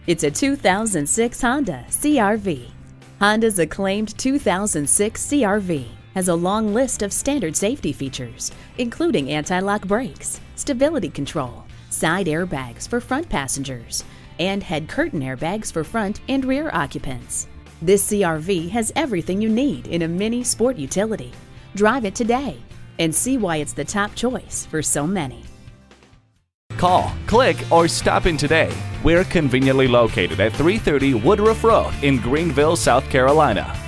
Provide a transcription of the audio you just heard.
It's a 2006 Honda CR-V. Honda's acclaimed 2006 CR-V has a long list of standard safety features, including anti-lock brakes, stability control, side airbags for front passengers, and head curtain airbags for front and rear occupants. This CR-V has everything you need in a mini sport utility. Drive it today and see why it's the top choice for so many. Call, click, or stop in today. We're conveniently located at 330 Woodruff Road in Greenville, South Carolina.